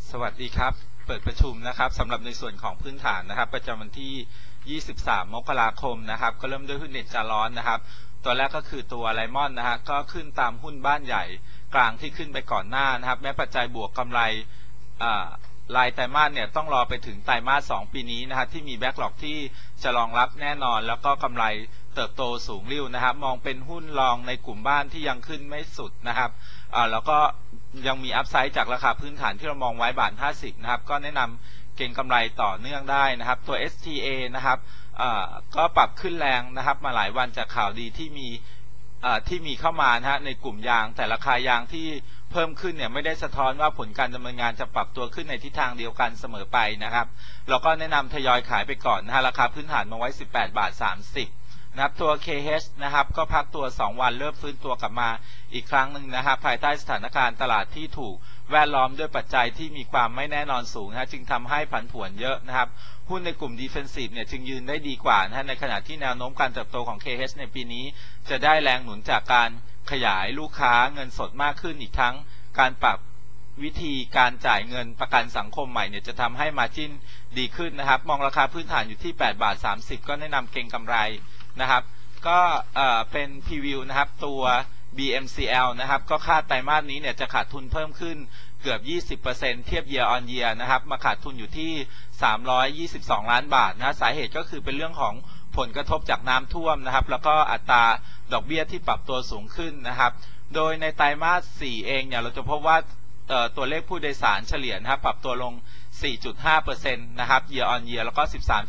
สวัสดีครับเปิดประชุมนะครับสำหรับในส่วนของพื้นฐานนะครับประจำวันที่ 23 มกราคมนะครับก็เริ่มด้วยหุ้นเน็ตจาร้อนนะครับตัวแรกก็คือตัวไลมอนนะฮะก็ขึ้นตามหุ้นบ้านใหญ่กลางที่ขึ้นไปก่อนหน้านะครับแม้ปัจจัยบวกกำไรรายไตรมาสเนี่ยต้องรอไปถึงไตรมาส 2 ปีนี้นะครับที่มีแบ็กหลอกที่จะรองรับแน่นอนแล้วก็กำไรเติบโตสูงริ่วนะครับมองเป็นหุ้นรองในกลุ่มบ้านที่ยังขึ้นไม่สุดนะครับแล้วก็ยังมีอัพไซด์จากราคาพื้นฐานที่เรามองไว้บาท 50นะครับก็แนะนำเก็งกำไรต่อเนื่องได้นะครับตัว STA นะครับก็ปรับขึ้นแรงนะครับมาหลายวันจากข่าวดีที่มีเข้ามานะฮะในกลุ่มยางแต่ราคายางที่เพิ่มขึ้นเนี่ยไม่ได้สะท้อนว่าผลการดำเนินงานจะปรับตัวขึ้นในทิศทางเดียวกันเสมอไปนะครับเราก็แนะนำทยอยขายไปก่อนนะฮะราคาพื้นฐานมาไว้ 18.30 บาทนะครับตัว KH นะครับก็พักตัว2วันเริ่มฟื้นตัวกลับมาอีกครั้งหนึ่งนะครับภายใต้สถานการณ์ตลาดที่ถูกแวดล้อมด้วยปัจจัยที่มีความไม่แน่นอนสูงนะจึงทำให้ผันผวนเยอะนะครับหุ้นในกลุ่ม Defensive เนี่ยจึงยืนได้ดีกว่านะในขณะที่แนวโน้มการเติบโตของ KH ในปีนี้จะได้แรงหนุนจากการขยายลูกค้าเงินสดมากขึ้นอีกทั้งการปรับวิธีการจ่ายเงินประกันสังคมใหม่เนี่ยจะทำให้มาร์จิ้นดีขึ้นนะครับมองราคาพื้นฐานอยู่ที่ 8.30 บาทก็แนะนำเก็งกำไรนะครับก็เป็นพรีวิวนะครับตัว BMCL นะครับก็คาดไตรมาสนี้เนี่ยจะขาดทุนเพิ่มขึ้นเกือบ 20% เทียบ year on year นะครับมาขาดทุนอยู่ที่322 ล้านบาทนะสาเหตุก็คือเป็นเรื่องของผลกระทบจากน้ำท่วมนะครับแล้วก็อัตราดอกเบี้ยที่ปรับตัวสูงขึ้นนะครับโดยในไตรมาส 4 เองเนี่ยเราจะพบว่าตัวเลขผู้โดยสารเฉลี่ยนะครับปรับตัวลง 4.5% นะครับ year on year แล้วก็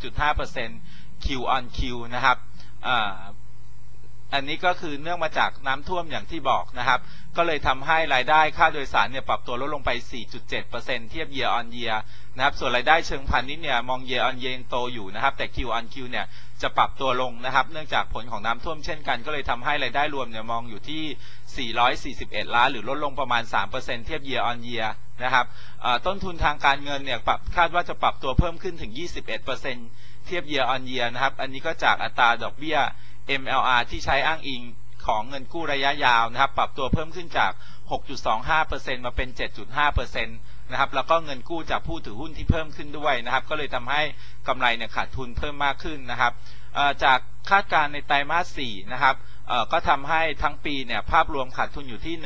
13.5% Q on Q นะครับอันนี้ก็คือเนื่องมาจากน้ำท่วมอย่างที่บอกนะครับก็เลยทำให้รายได้ค่าโดยสารเนี่ยปรับตัวลดลงไป 4.7% เทียบ year on year นะครับส่วนรายได้เชิงพาณิชย์เนี่ยมอง year on year โตอยู่นะครับแต่ Q on Q เนี่ยจะปรับตัวลงนะครับเนื่องจากผลของน้ำท่วมเช่นกันก็เลยทำให้รายได้รวมเนี่ยมองอยู่ที่441ล้านหรือลดลงประมาณ 3% เทียบ year on year นะครับต้นทุนทางการเงินเนี่ยคาดว่าจะปรับตัวเพิ่มขึ้นถึง 21%เทียบ year on year นะครับอันนี้ก็จากอัตราดอกเบี้ยMLR ที่ใช้อ้างอิงของเงินกู้ระยะยาวนะครับปรับตัวเพิ่มขึ้นจาก 6.25% มาเป็น 7.5% นะครับแล้วก็เงินกู้จากผู้ถือหุ้นที่เพิ่มขึ้นด้วยนะครับก็เลยทำให้กำไรเนี่ยขาดทุนเพิ่มมากขึ้นนะครับจากคาดการณ์ในไตรมาส 4 นะครับก็ทำให้ทั้งปีเนี่ยภาพรวมขาดทุนอยู่ที่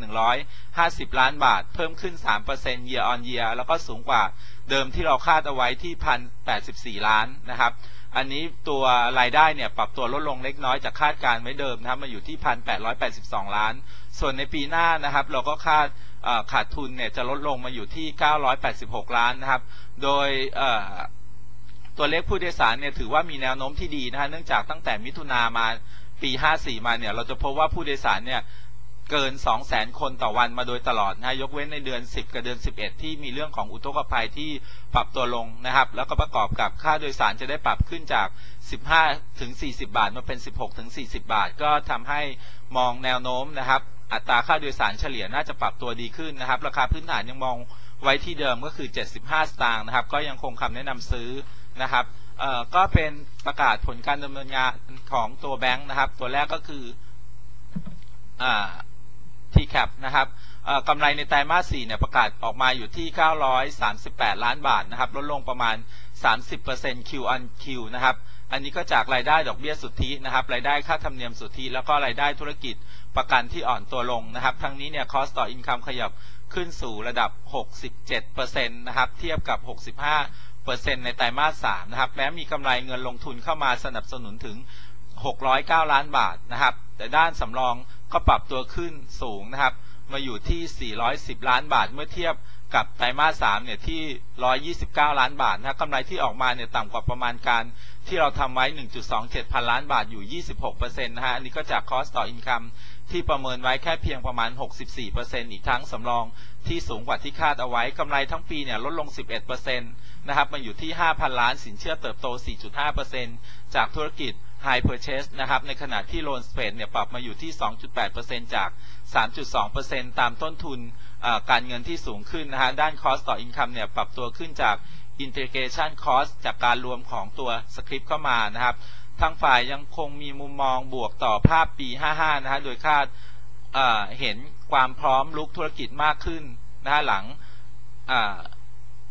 1,150 ล้านบาทเพิ่มขึ้น 3% year on year แล้วก็สูงกว่าเดิมที่เราคาดเอาไว้ที่ 1,084 ล้านนะครับอันนี้ตัวรายได้เนี่ยปรับตัวลดลงเล็กน้อยจากคาดการไว้เดิมนะครับมาอยู่ที่ 1,882 ล้านส่วนในปีหน้านะครับเราก็ขาดทุนเนี่ยจะลดลงมาอยู่ที่986ล้านนะครับโดยตัวเลขผู้โดยสารเนี่ยถือว่ามีแนวโน้มที่ดีนะฮะเนื่องจากตั้งแต่มิถุนามาปี 54 มาเนี่ยเราจะพบว่าผู้โดยสารเนี่ยเกิน 200,000 คนต่อวันมาโดยตลอดนะยกเว้นในเดือน 10 กับเดือน 11 ที่มีเรื่องของอุทกภัยที่ปรับตัวลงนะครับแล้วก็ประกอบกับค่าโดยสารจะได้ปรับขึ้นจาก 15 ถึง 40 บาทมาเป็น 16 ถึง 40 บาทก็ทำให้มองแนวโน้มนะครับอัตราค่าโดยสารเฉลี่ยน่าจะปรับตัวดีขึ้นนะครับราคาพื้นฐานยังมองไว้ที่เดิมก็คือ75 สตางค์นะครับก็ยังคงคำแนะนำซื้อนะครับก็เป็นประกาศผลการดำเนินงานของตัวแบงค์นะครับตัวแรกก็คือTCAP นะครับกำไรในไตรมาส 4 เนี่ยประกาศออกมาอยู่ที่938ล้านบาทนะครับลดลงประมาณ 30% Q on Q นะครับอันนี้ก็จากรายได้ดอกเบี้ยสุทธินะครับรายได้ค่าธรรมเนียมสุทธิแล้วก็รายได้ธุรกิจประกันที่อ่อนตัวลงนะครับทั้งนี้เนี่ย cost ต่อ income ขยับขึ้นสู่ระดับ 67% นะครับเทียบกับ 65% ในไตรมาส 3 นะครับแม้มีกำไรเงินลงทุนเข้ามาสนับสนุนถึง609ล้านบาทนะครับแต่ด้านสำรองก็ปรับตัวขึ้นสูงนะครับมาอยู่ที่410ล้านบาทเมื่อเทียบกับไตรมาส 3 เนี่ยที่129ล้านบาทนะกำไรที่ออกมาเนี่ยต่ำกว่าประมาณการที่เราทำไว้ 1.27 พันล้านบาทอยู่ 26% นะฮะอันนี้ก็จาก cost ต่อ income ที่ประเมินไว้แค่เพียงประมาณ 64% อีกทั้งสำรองที่สูงกว่าที่คาดเอาไว้กำไรทั้งปีเนี่ยลดลง 11% นะครับมาอยู่ที่ 5,000 ล้านสินเชื่อเติบโต 4.5% จากธุรกิจHigh Purchase นะครับในขณะที่ Loan Spread เนี่ยปรับมาอยู่ที่ 2.8% จาก 3.2% ตามต้นทุนการเงินที่สูงขึ้นนะฮะด้าน Cost ต่อ Income เนี่ยปรับตัวขึ้นจาก Integration Cost จากการรวมของตัว Script เข้ามานะครับทางฝ่ายยังคงมีมุมมองบวกต่อภาพปี 55 นะฮะโดยคาดเห็นความพร้อมลุกธุรกิจมากขึ้นนะฮะหลัง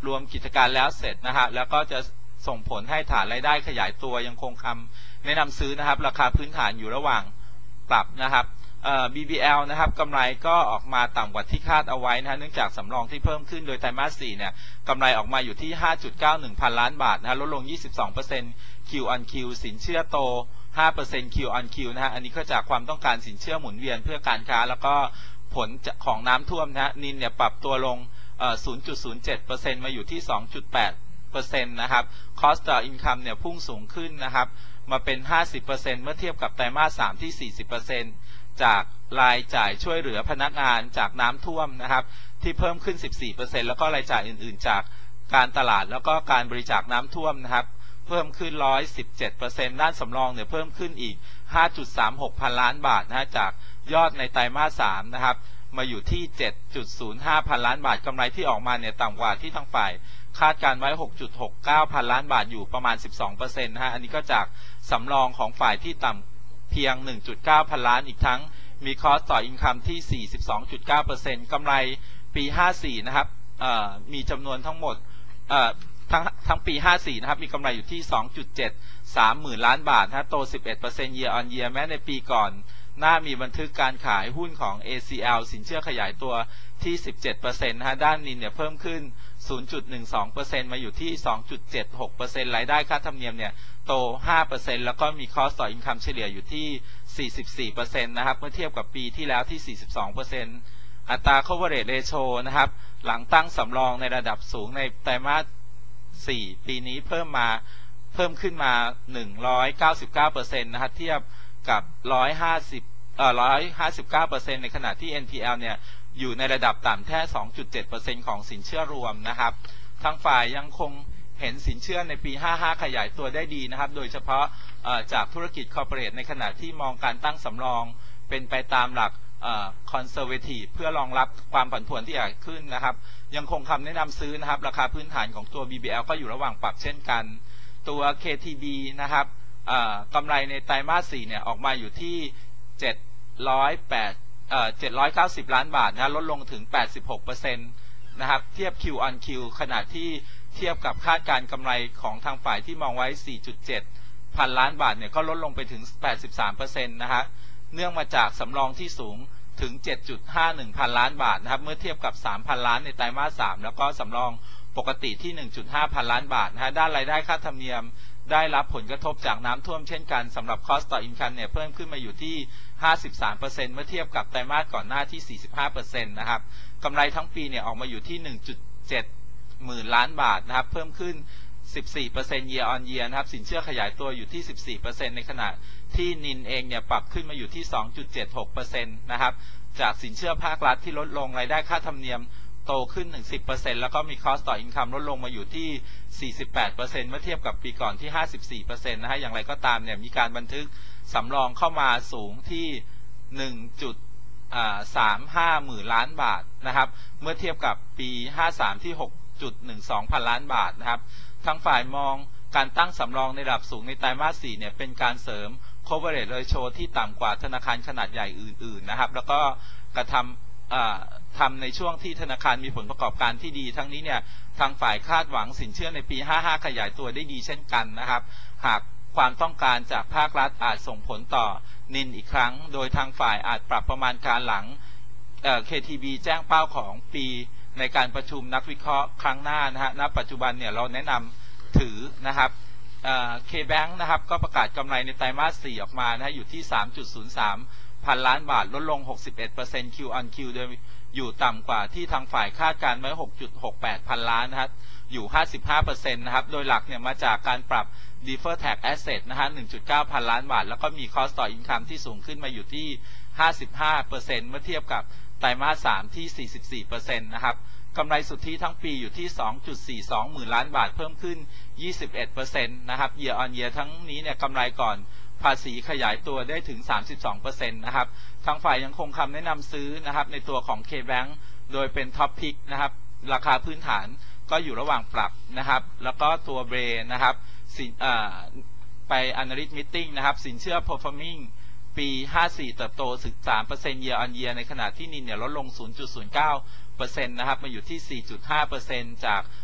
รวมกิจการแล้วเสร็จนะฮะแล้วก็จะส่งผลให้ฐานรายได้ขยายตัวยังคงคำแนะนำซื้อนะครับราคาพื้นฐานอยู่ระหว่างปรับนะครับBBL นะครับกำไรก็ออกมาต่ำกว่าที่คาดเอาไว้นะฮะเนื่องจากสำรองที่เพิ่มขึ้นโดยไตรมาส 4เนี่ยกำไรออกมาอยู่ที่ 5.91 พันล้านบาทนะฮะลดลง 22% Q on Q สินเชื่อโต 5% Q on Q นะฮะอันนี้ก็จากความต้องการสินเชื่อหมุนเวียนเพื่อการค้าแล้วก็ผลของน้ำท่วมนะฮะนินเนี่ยปรับตัวลง0.07% มาอยู่ที่ 2.8% นะครับ Cost to Income เนี่ยพุ่งสูงขึ้นนะครับมาเป็น 50% เมื่อเทียบกับไตรมาส 3 ที่ 40%จากรายจ่ายช่วยเหลือพนักงานจากน้ำท่วมนะครับที่เพิ่มขึ้น 14% แล้วก็รายจ่ายอื่นๆจากการตลาดแล้วก็การบริจาคน้ำท่วมนะครับเพิ่มขึ้น 117% ด้านสำรองเนี่ยเพิ่มขึ้นอีก 5.36 พันล้านบาทนะฮะจากยอดในไตรมาส 3นะครับมาอยู่ที่ 7.05 พันล้านบาทกำไรที่ออกมาเนี่ยต่ำกว่าที่ทางฝ่ายคาดการไว้ 6.69 พันล้านบาทอยู่ประมาณ 12% นะฮะอันนี้ก็จากสำรองของฝ่ายที่ต่ำเพียง 1.9 พันล้านอีกทั้งมีคอสต่ออินคัมที่ 42.9% กำไรปี 54 นะครับมีจำนวนทั้งหมดทั้งปี 54 นะครับมีกำไรอยู่ที่ 2.73 หมื่นล้านบาทนะโต 11% year on year แม้ในปีก่อนหน้ามีบันทึกการขายหุ้นของ ACL สินเชื่อขยายตัวที่ 17% นะฮะด้านนินเนี่ยเพิ่มขึ้น 0.12% มาอยู่ที่ 2.76% รายได้ค่าธรรมเนียมเนี่ยโต 5% แล้วก็มีคอสต่ออินคัมเฉลี่ยอยู่ที่ 44% นะครับเมื่อเทียบกับปีที่แล้วที่ 42% อัตรา coverage ratio นะครับหลังตั้งสำรองในระดับสูงในไตรมาส 4 ปีนี้เพิ่มขึ้นมา 199% นะครับเทียบกับ 159% ในขณะที่ NPL เนี่ยอยู่ในระดับต่ำแค่ 2.7% ของสินเชื่อรวมนะครับทางฝ่ายยังคงเห็นสินเชื่อในปี 55 ขยายตัวได้ดีนะครับโดยเฉพาะจากธุรกิจคอร์ปอเรทในขณะที่มองการตั้งสำรองเป็นไปตามหลักconservative เพื่อรองรับความผันผวนที่อาจขึ้นนะครับยังคงคำแนะนำซื้อนะครับราคาพื้นฐานของตัว BBL ก็อยู่ระหว่างปรับเช่นกันตัว KTB นะครับกำไรในไตรมาส 4เนี่ยออกมาอยู่ที่790 ล้านบาทนะลดลงถึง 86% นะครับเทียบ Q on Q ขณะที่เทียบกับคาดการกำไรของทางฝ่ายที่มองไว้ 4.7 พันล้านบาทเนี่ยก็ลดลงไปถึง 83% นะฮะเนื่องมาจากสำรองที่สูงถึง 7.51 พันล้านบาทนะครับเมื่อเทียบกับ 3,000 ล้านในไตรมาส 3แล้วก็สำรองปกติที่ 1.5 พันล้านบาทนะฮะด้านรายได้ค่าธรรมเนียมได้รับผลกระทบจากน้ำท่วมเช่นกันสำหรับ Cost ต่อ Income เนี่ยเพิ่มขึ้นมาอยู่ที่ 53% เมื่อเทียบกับไตรมาสก่อนหน้าที่ 45% นะครับกำไรทั้งปีเนี่ยออกมาอยู่ที่ 1.7 หมื่นล้านบาทนะครับเพิ่มขึ้น 14% year on year นะครับสินเชื่อขยายตัวอยู่ที่ 14% ในขณะที่นินเองเนี่ยปรับขึ้นมาอยู่ที่ 2.76% นะครับจากสินเชื่อภาครัฐที่ลดลงรายได้ค่าธรรมเนียมโตขึ้นถึง 10% แล้วก็มี Cost ต่อ Income ลดลงมาอยู่ที่ 48% เมื่อเทียบกับปีก่อนที่ 54% นะฮะอย่างไรก็ตามเนี่ยมีการบันทึกสำรองเข้ามาสูงที่ 1.35 หมื่นล้านบาทนะครับเมื่อเทียบกับปี 53 ที่ 6.12 พันล้านบาทนะครับทางฝ่ายมองการตั้งสำรองในระดับสูงในไตรมาส 4เนี่ยเป็นการเสริม coverage ratio ที่ต่ำกว่าธนาคารขนาดใหญ่อื่นๆนะครับแล้วก็กระทำในช่วงที่ธนาคารมีผลประกอบการที่ดีทั้งนี้เนี่ยทางฝ่ายคาดหวังสินเชื่อในปี 55 ขยายตัวได้ดีเช่นกันนะครับหากความต้องการจากภาครัฐอาจส่งผลต่อนินอีกครั้งโดยทางฝ่ายอาจปรับประมาณการหลังKTB แจ้งเป้าของปีในการประชุมนักวิเคราะห์ครั้งหน้านะฮะณปัจจุบันเนี่ยเราแนะนำถือนะครับKBank นะครับก็ประกาศกำไรในไตรมาส 4 ออกมานะฮะอยู่ที่ 3.03 พันล้านบาทลดลง 61% Q on Q โดยอยู่ต่ำกว่าที่ทางฝ่ายคาดการไว้ 6.68 พันล้านนะครับอยู่ 55% นะครับโดยหลักเนี่ยมาจากการปรับ Deferred Tax Asset นะฮะ 1.9 พันล้านบาทแล้วก็มี Cost ต่อ Income ที่สูงขึ้นมาอยู่ที่ 55% เมื่อเทียบกับไตรมาส 3 ที่ 44% นะครับกำไรสุทธิทั้งปีอยู่ที่ 2.42 หมื่นล้านบาทเพิ่มขึ้น 21% นะครับ year on year ทั้งนี้เนี่ยกำไรก่อนภาษีขยายตัวได้ถึง 32% นะครับทางฝ่ายยังคงคำแนะนำซื้อนะครับในตัวของ KBank โดยเป็น Top Pick นะครับราคาพื้นฐานก็อยู่ระหว่างปรับนะครับแล้วก็ตัวเบรนะครับไป Analyst Meeting นะครับสินเชื่อ Performing ปี 54 เติบโต 13% year on year ในขณะที่นินเนี่ยลดลง 0.09% นะครับมาอยู่ที่ 4.5% จาก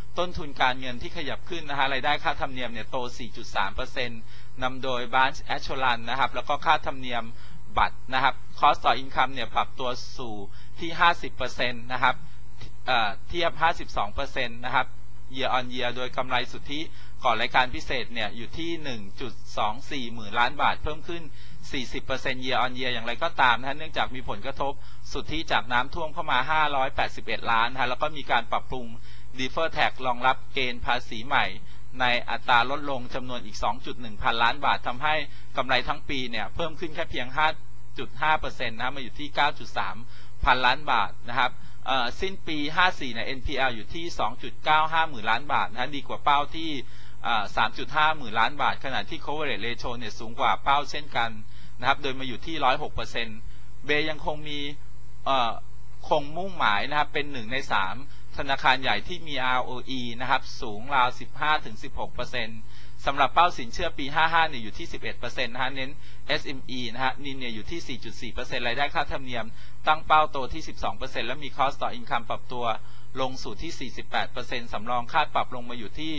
ต้นทุนการเงินที่ขยับขึ้นนะฮะรายได้ค่าธรรมเนียมเนี่ยโต 4.3% นำโดย Branch Assurance นะครับแล้วก็ค่าธรรมเนียมบัตรนะครับ Cost to Income เนี่ยปรับตัวสู่ที่ 50% นะครับเทียบ 52% นะครับ Year on Year โดยกำไรสุทธิก่อนรายการพิเศษเนี่ยอยู่ที่ 1.24 หมื่นล้านบาทเพิ่มขึ้น 40% Year on Year อย่างไรก็ตามนะเนื่องจากมีผลกระทบสุทธิจากน้ำท่วมเข้ามา 581 ล้านนะแล้วก็มีการปรับปรุง Defer Tax รองรับเกณฑ์ภาษีใหม่ในอัตราลดลงจำนวนอีก 2.1 พันล้านบาททำให้กำไรทั้งปีเนี่ยเพิ่มขึ้นแค่เพียง 5.5% นะมาอยู่ที่ 9.3 พันล้านบาทนะครับสิ้นปี 54 เนี่ย NPL อยู่ที่ 2.95 หมื่นล้านบาทนะดีกว่าเป้าที่ 3.5 หมื่นล้านบาทขณะที่ Coverage Ratio เนี่ยสูงกว่าเป้าเช่นกันนะครับโดยมาอยู่ที่ 106%เบยังคงมีคงมุ่งหมายนะครับเป็น1 ใน 3 ธนาคารใหญ่ที่มี ROE นะครับสูงราว 15-16% สำหรับเป้าสินเชื่อปี 55 เนี่ยอยู่ที่ 11% นะฮะเน้น SME นะฮะนินเนี่ยอยู่ที่ 4.4% รายได้ค่าธรรมเนียมตั้งเป้าโตที่ 12% และมี Cost to Income ปรับตัวลงสู่ที่ 48% สำรองคาดปรับลงมาอยู่ที่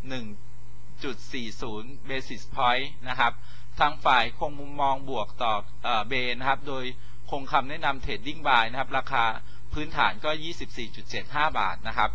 1.40 basis point นะครับทางฝ่ายคงมุมมองบวกต่อเบนะครับโดยคงคำแนะนำ Trading Buy นะครับราคาพื้นฐานก็ 24.75 บาทนะครับ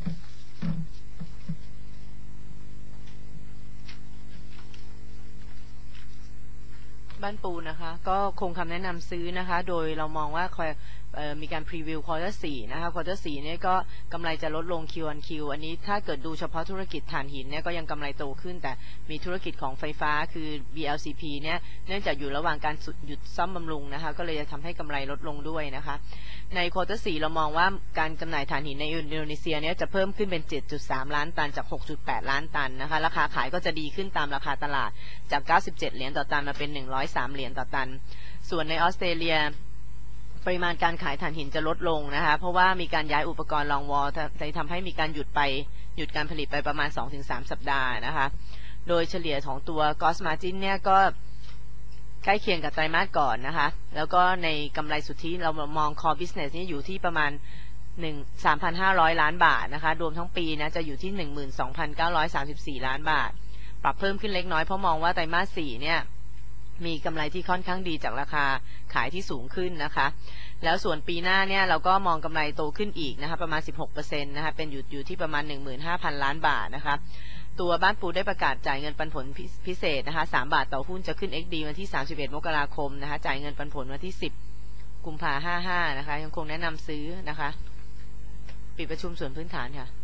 บ้านปูนะคะก็คงคำแนะนำซื้อนะคะโดยเรามองว่ามีการพรีวิวควอเตอร์4นะคะควอเตอร์4เนี่ยก็กำไรจะลดลง Q-on-Q อันนี้ถ้าเกิดดูเฉพาะธุรกิจถ่านหินเนี่ยก็ยังกำไรโตขึ้นแต่มีธุรกิจของไฟฟ้าคือ BLCP เนี่ยเนื่องจากอยู่ระหว่างการหยุดซ่อมบำรุงนะคะก็เลยจะทำให้กำไรลดลงด้วยนะคะในควอเตอร์4เรามองว่าการจำหน่ายถ่านหินในอินโดนีเซียเนี่ยจะเพิ่มขึ้นเป็น 7.3 ล้านตันจาก 6.8 ล้านตันนะคะราคาขายก็จะดีขึ้นตามราคาตลาดจาก97 เหรียญต่อตันมาเป็น103 เหรียญต่อตันส่วนในออสเตรเลียปริมาณการขายถ่านหินจะลดลงนะคะเพราะว่ามีการย้ายอุปกรณ์ลองวอลทำให้มีการหยุดการผลิตไปประมาณ 2-3 สัปดาห์นะคะโดยเฉลี่ยของตัว Gross Margin เนี่ยก็ใกล้เคียงกับไตรมาสก่อนนะคะแล้วก็ในกำไรสุทธิเรามอง Core Business นี่อยู่ที่ประมาณ 3,500 ล้านบาทนะคะรวมทั้งปีนะจะอยู่ที่ 12,934 ล้านบาทปรับเพิ่มขึ้นเล็กน้อยเพราะมองว่าไตรมาส 4เนี่ยมีกำไรที่ค่อนข้างดีจากราคาขายที่สูงขึ้นนะคะแล้วส่วนปีหน้าเนี่ยเราก็มองกำไรโตขึ้นอีกนะคะประมาณ 16% นะคะเป็นอยู่ที่ประมาณ 15,000 ล้านบาทนะคะตัวบ้านปูได้ประกาศจ่ายเงินปันผลพิเศษนะคะ3 บาทต่อหุ้นจะขึ้น XD วันที่31 มกราคมนะคะจ่ายเงินปันผลวันที่10 กุมภาพันธ์ 55นะคะยังคงแนะนำซื้อนะคะปิดประชุมส่วนพื้นฐานค่ะ